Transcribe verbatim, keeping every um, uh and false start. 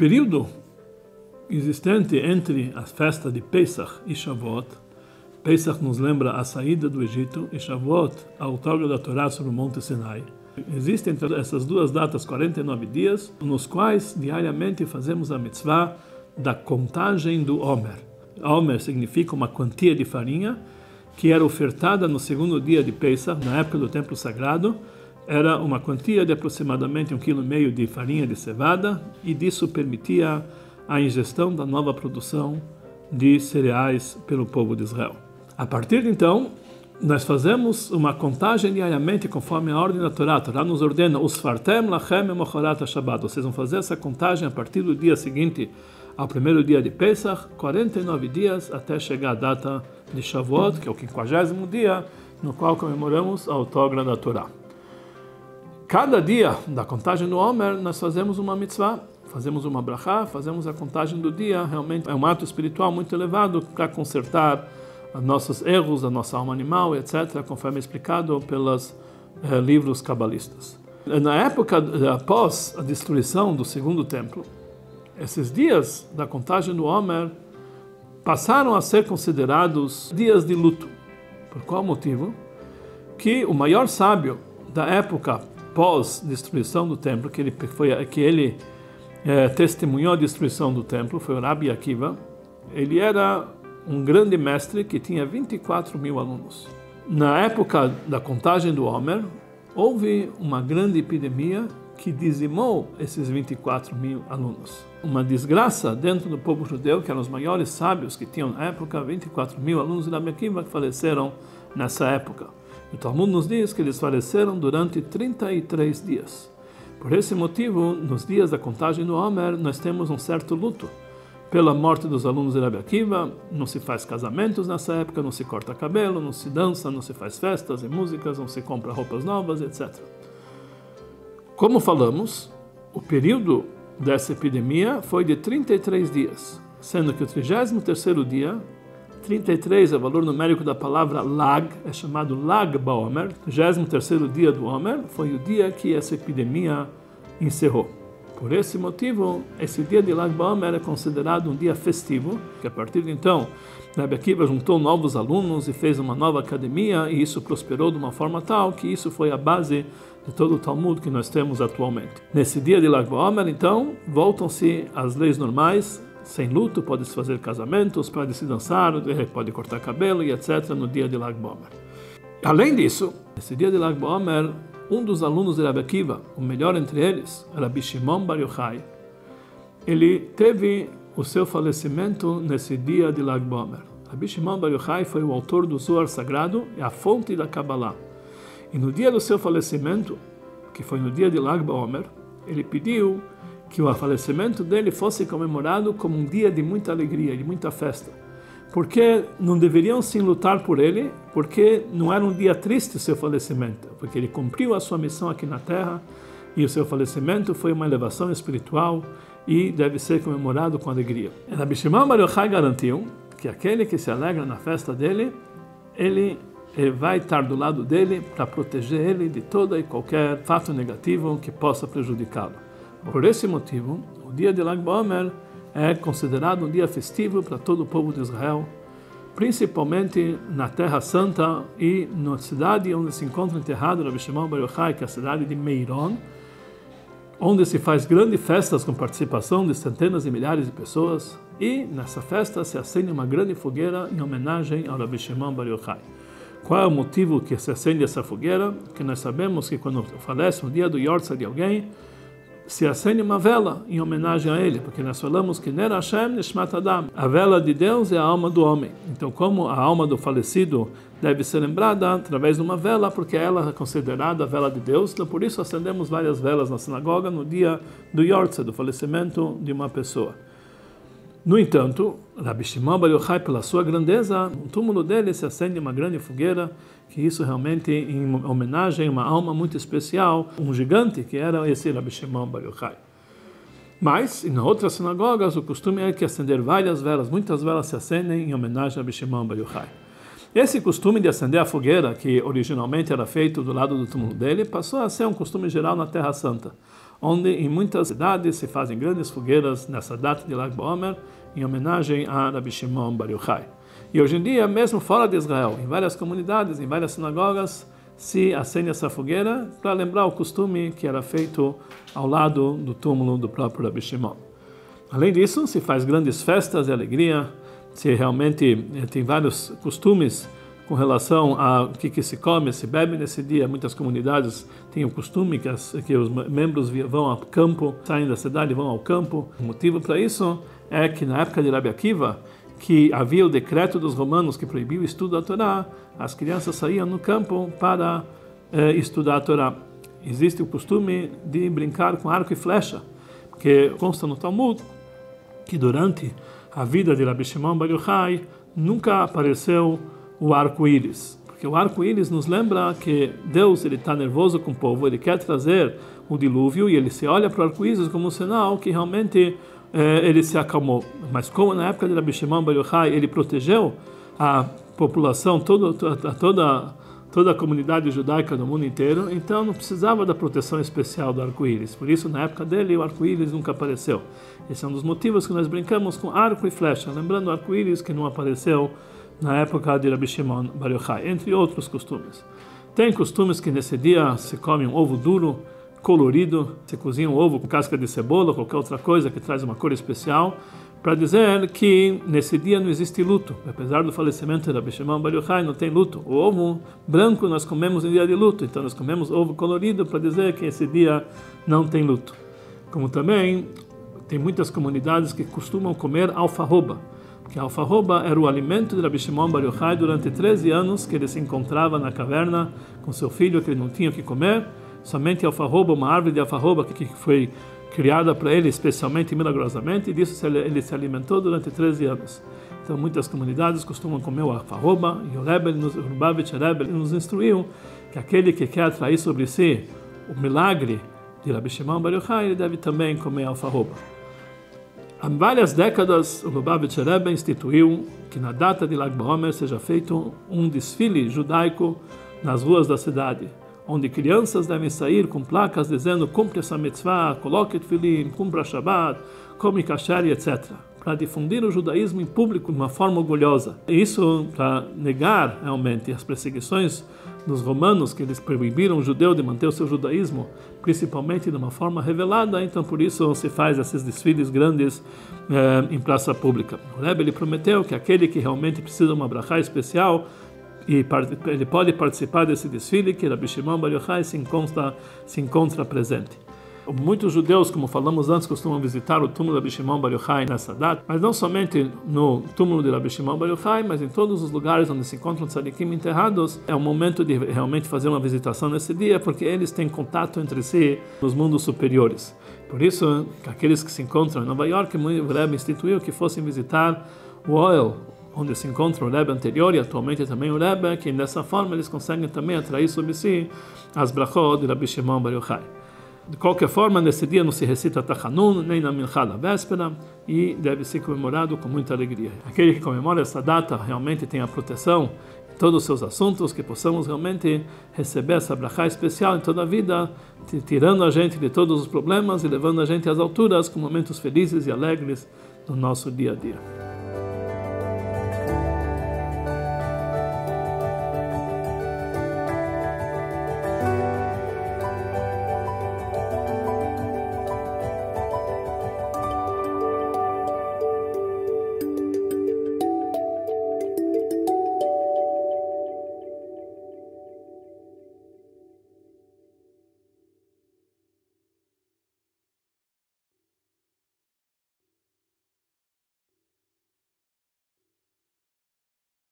período existente entre a festa de Pesach e Shavuot, Pesach nos lembra a saída do Egito e Shavuot a outorga da Torá sobre o Monte Sinai. Existem entre essas duas datas quarenta e nove dias, nos quais diariamente fazemos a mitzvah da contagem do Omer. Omer significa uma quantia de farinha que era ofertada no segundo dia de Pesach, na época do templo sagrado. Era uma quantia de aproximadamente um quilo e meio de farinha de cevada, e disso permitia a ingestão da nova produção de cereais pelo povo de Israel. A partir de então, nós fazemos uma contagem diariamente conforme a ordem da Torá. A Torá nos ordena: Usfartem lachem emochorat ha-Shabbat. Vocês vão fazer essa contagem a partir do dia seguinte ao primeiro dia de Pesach, quarenta e nove dias até chegar a data de Shavuot, que é o quinquagésimo dia, no qual comemoramos a outorga da Torá. Cada dia da contagem do Omer, nós fazemos uma mitzvah, fazemos uma brachá, fazemos a contagem do dia. Realmente é um ato espiritual muito elevado para consertar os nossos erros, a nossa alma animal, etcétera, conforme explicado pelos eh, livros cabalistas. Na época após a destruição do segundo templo, esses dias da contagem do Omer passaram a ser considerados dias de luto. Por qual motivo? Que o maior sábio da época pós-destruição do templo, que ele, foi, que ele é, testemunhou a destruição do templo, foi o Rabi Akiva. Ele era um grande mestre que tinha vinte e quatro mil alunos. Na época da contagem do Omer, houve uma grande epidemia que dizimou esses vinte e quatro mil alunos. Uma desgraça dentro do povo judeu, que eram os maiores sábios que tinham na época, vinte e quatro mil alunos de Rabi Akiva que faleceram nessa época. O Talmud nos diz que eles faleceram durante trinta e três dias. Por esse motivo, nos dias da contagem do Omer, nós temos um certo luto pela morte dos alunos de Rabi Akiva. Não se faz casamentos nessa época, não se corta cabelo, não se dança, não se faz festas e músicas, não se compra roupas novas, etcétera. Como falamos, o período dessa epidemia foi de trinta e três dias, sendo que o trigésimo terceiro dia, trinta e três é o valor numérico da palavra Lag, é chamado Lag Baomer. O trigésimo terceiro dia do Omer foi o dia que essa epidemia encerrou. Por esse motivo, esse dia de Lag Baomer é considerado um dia festivo, que a partir de então, Rabi Akiva juntou novos alunos e fez uma nova academia, e isso prosperou de uma forma tal que isso foi a base de todo o Talmud que nós temos atualmente. Nesse dia de Lag Baomer, então, voltam-se as leis normais. Sem luto, pode-se fazer casamentos, pode-se dançar, pode cortar cabelo e etcétera no dia de Lag Baomer. Além disso, nesse dia de Lag Baomer, um dos alunos de Rabi Akiva, o melhor entre eles, Rabbi Shimon Bar Yochai, ele teve o seu falecimento nesse dia de Lag Baomer. Rabbi Shimon Bar Yochai foi o autor do Zohar Sagrado e a fonte da Kabbalah. E no dia do seu falecimento, que foi no dia de Lag Baomer, ele pediu que o falecimento dele fosse comemorado como um dia de muita alegria, de muita festa. Porque não deveriam sim lutar por ele, porque não era um dia triste o seu falecimento, porque ele cumpriu a sua missão aqui na Terra e o seu falecimento foi uma elevação espiritual e deve ser comemorado com alegria. Rabbi Shimon Bar Yochai garantiu que aquele que se alegra na festa dele, ele Ele vai estar do lado dele para proteger ele de todo e qualquer fato negativo que possa prejudicá-lo. Por esse motivo, o dia de Lag Baomer é considerado um dia festivo para todo o povo de Israel, principalmente na Terra Santa e na cidade onde se encontra enterrado Rabbi Shimon Bar Yochai, que é a cidade de Meiron, onde se faz grandes festas com participação de centenas de milhares de pessoas, e nessa festa se acende uma grande fogueira em homenagem ao Rabbi Shimon Bar Yochai. Qual é o motivo que se acende essa fogueira? Que nós sabemos que quando falece no dia do Yortzeit de alguém, se acende uma vela em homenagem a ele, porque nós falamos que Ner Hashem Nishmat Adam, a vela de Deus é a alma do homem. Então, como a alma do falecido deve ser lembrada através de uma vela, porque ela é considerada a vela de Deus, então por isso acendemos várias velas na sinagoga no dia do Yortzeit, do falecimento de uma pessoa. No entanto, Rabbi Shimon Bar Yochai, pela sua grandeza, no túmulo dele se acende uma grande fogueira, que isso realmente em homenagem a uma alma muito especial, um gigante que era esse Rabbi Shimon Bar Yochai. Mas, em outras sinagogas, o costume é que acender várias velas, muitas velas se acendem em homenagem a Rabbi Shimon Bar Yochai. Esse costume de acender a fogueira, que originalmente era feito do lado do túmulo dele, passou a ser um costume geral na Terra Santa, onde em muitas cidades se fazem grandes fogueiras nessa data de Lag BaOmer, em homenagem a Rabbi Shimon Bar Yochai. E hoje em dia, mesmo fora de Israel, em várias comunidades, em várias sinagogas, se acende essa fogueira para lembrar o costume que era feito ao lado do túmulo do próprio Rabbi Shimon. Além disso, se faz grandes festas de alegria, se realmente tem vários costumes com relação a o que, que se come, se bebe nesse dia. Muitas comunidades têm o costume que, as, que os membros vão ao campo, saem da cidade e vão ao campo. O motivo para isso é que na época de Rabbi Akiva, que havia o decreto dos romanos que proibia o estudo da Torá, as crianças saíam no campo para eh, estudar a Torá. Existe o costume de brincar com arco e flecha, que consta no Talmud que durante a vida de Rabbi Shimon Bar Yochai nunca apareceu o arco-íris, porque o arco-íris nos lembra que Deus ele está nervoso com o povo, ele quer trazer o dilúvio e ele se olha para o arco-íris como um sinal que realmente eh, ele se acalmou. Mas como na época de Rabbi Shimon Bar Yochai ele protegeu a população, toda, toda, toda, toda a comunidade judaica do mundo inteiro, então não precisava da proteção especial do arco-íris. Por isso, na época dele, o arco-íris nunca apareceu. Esse é um dos motivos que nós brincamos com arco e flecha, lembrando o arco-íris que não apareceu na época de Rabbi Shimon Bar Yochai, entre outros costumes. Tem costumes que nesse dia se come um ovo duro, colorido, se cozinha um ovo com casca de cebola, qualquer outra coisa que traz uma cor especial, para dizer que nesse dia não existe luto. Apesar do falecimento de Rabbi Shimon Bar Yochai, não tem luto. O ovo branco nós comemos em dia de luto, então nós comemos ovo colorido para dizer que esse dia não tem luto. Como também tem muitas comunidades que costumam comer alfarroba, porque a alfarroba era o alimento de Rabbi Shimon Bar Yochai durante treze anos que ele se encontrava na caverna com seu filho, que ele não tinha o que comer. Somente alfarroba, uma árvore de alfarroba que foi criada para ele especialmente e milagrosamente, e disso ele se alimentou durante treze anos. Então muitas comunidades costumam comer o alfarroba, e o Rebbe, o Lubavitcher Rebbe, nos instruiu que aquele que quer atrair sobre si o milagre de Rabbi Shimon Bar Yochai, ele deve também comer alfarroba. Há várias décadas, o Lubavitcher Rebbe instituiu que na data de Lag BaOmer seja feito um desfile judaico nas ruas da cidade, onde crianças devem sair com placas dizendo cumpre essa mitzvah, coloque tefilim, cumpra a Shabbat, come kasher, etcétera, para difundir o judaísmo em público de uma forma orgulhosa. Isso para negar realmente as perseguições dos romanos, que eles proibiram o judeu de manter o seu judaísmo, principalmente de uma forma revelada. Então por isso se faz esses desfiles grandes eh, em praça pública. O Rebbe ele prometeu que aquele que realmente precisa de uma brachá especial, e ele pode participar desse desfile, que Rabbi Shimon Bar Yochai se encontra, se encontra presente. Muitos judeus, como falamos antes, costumam visitar o túmulo de Rabbi Shimon Bar Yochai nessa data, mas não somente no túmulo de Rabbi Shimon Bar Yochai, mas em todos os lugares onde se encontram tzadikim enterrados. É o momento de realmente fazer uma visitação nesse dia, porque eles têm contato entre si nos mundos superiores. Por isso, aqueles que se encontram em Nova York, o Rebbe instituiu que fossem visitar o Ohel, onde se encontra o Rebbe anterior e atualmente também o Rebbe, que dessa forma eles conseguem também atrair sobre si as brachot de Rabbi Shimon Bar Yochai. De qualquer forma, nesse dia não se recita Tachanun, nem na Minchá da véspera, e deve ser comemorado com muita alegria. Aquele que comemora essa data realmente tem a proteção em todos os seus assuntos, que possamos realmente receber essa brachá especial em toda a vida, tirando a gente de todos os problemas e levando a gente às alturas com momentos felizes e alegres no nosso dia a dia.